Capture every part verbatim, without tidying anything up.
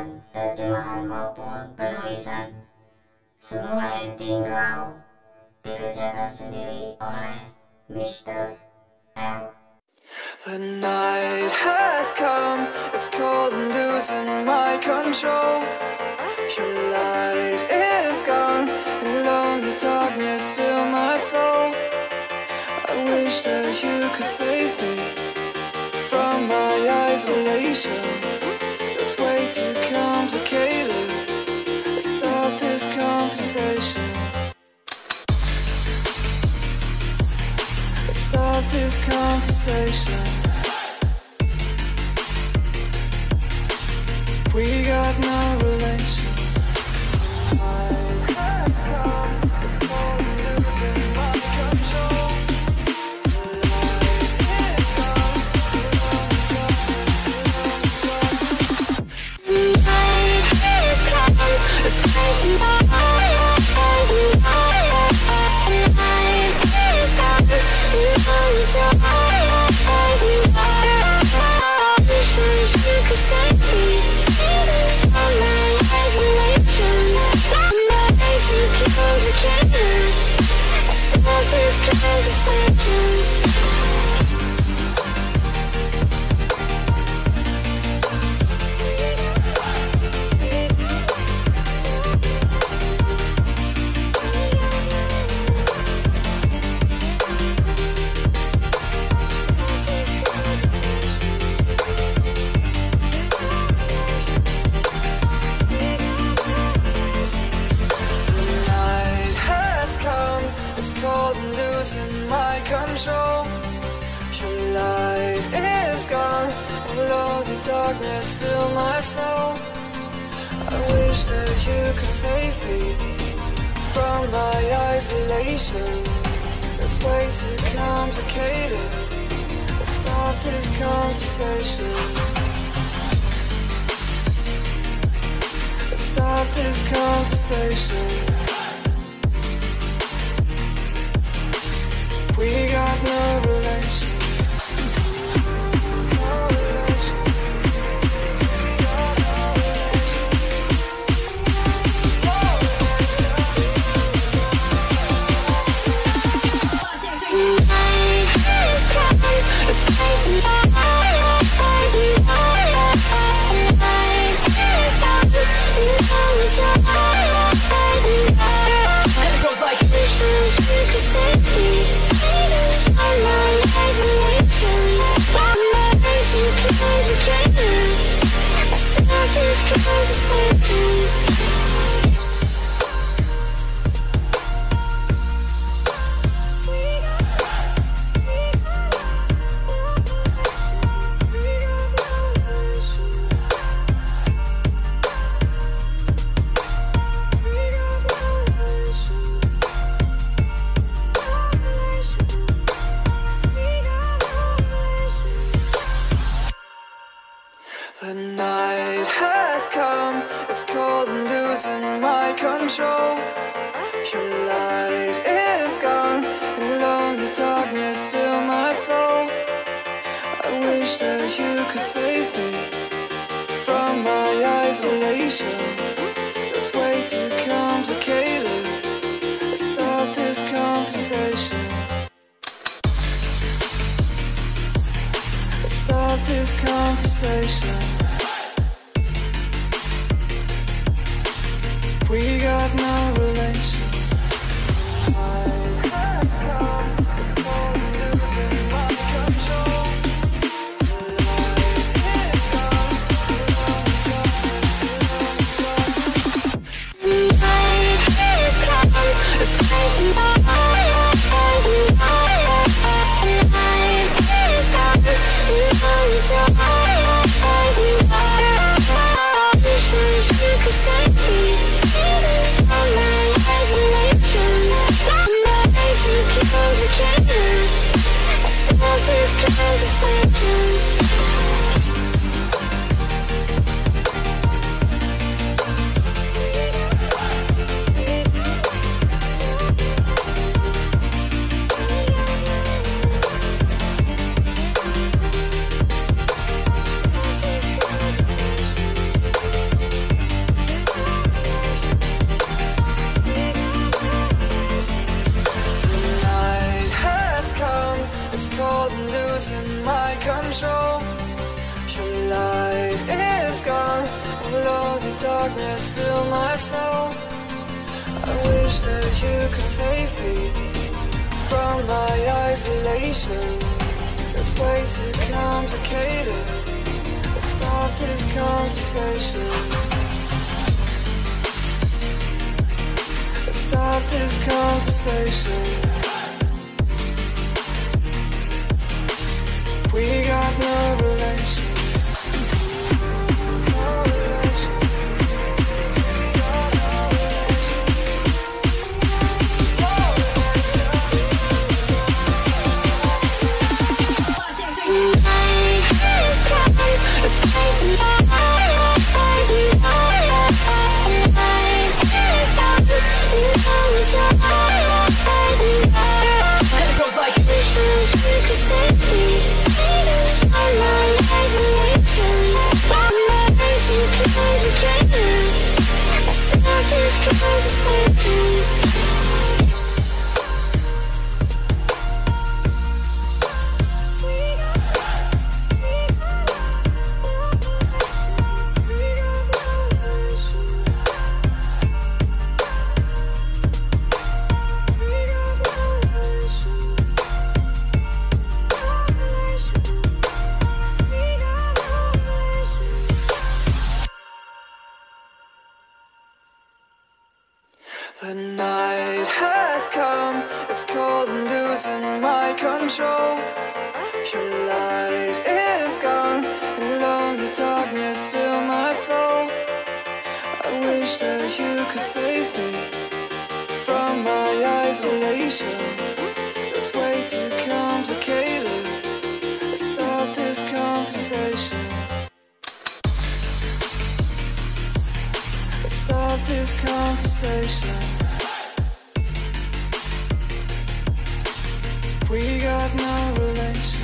dan terjemahan maupun penulisan. Semua editing raw dikerjakan sendiri oleh mister L. The night has come, it's cold and losing my control. Your light is gone, and lonely darkness fill my soul. I wish that you could save me from my isolation. It's way too complicated. Let's stop this conversation. Let's stop this conversation. We got no relation. It's crazy. Cold and losing my control. Your light is gone, and lonely darkness fill my soul. I wish that you could save me from my isolation. It's way too complicated. Let's stop this conversation. Let's stop this conversation. We got no relation. No relation. We got no relation. No relation. It's coming. It's crazy. And it goes like the night has come, it's cold and losing my control. Your light is gone, and lonely darkness fill my soul. I wish that you could save me from my isolation. It's way too complicated. Let's stop this conversation. Let's stop this conversation. We got no relation. It's crazy. It's crazy. darkness fill my soul. I wish that you could save me from my isolation. It's way too complicated. Let's stop this conversation. Let's stop this conversation. We got no relation. The night has come, it's cold and losing my control. Your light is gone, and lonely darkness fill my soul. I wish that you could save me from my isolation. It's way too complicated. Let's stop this conversation. Let's stop this conversation. We got no relation.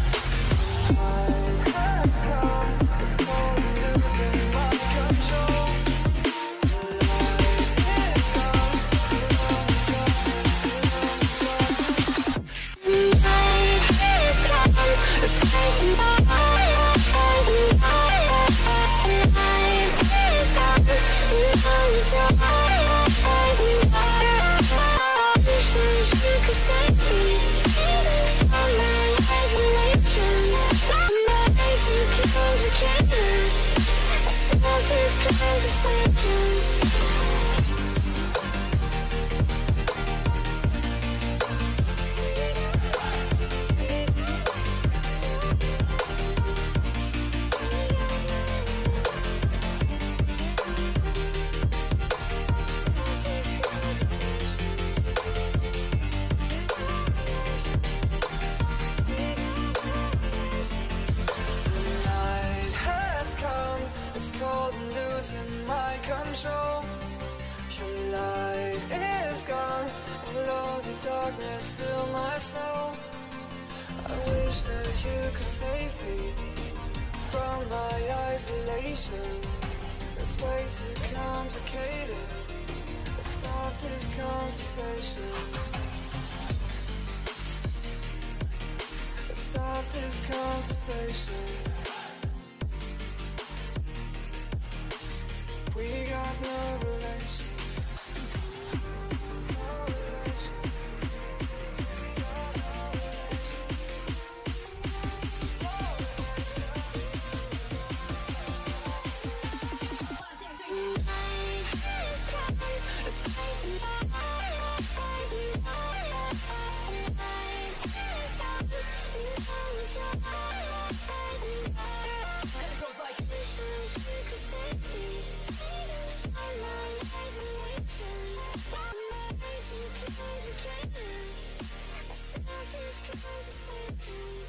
Control. Your light is gone, and lonely darkness fill my soul. I wish that you could save me from my isolation. It's way too complicated. Let's stop this conversation. Let's stop this conversation. We got no relation. This conversation.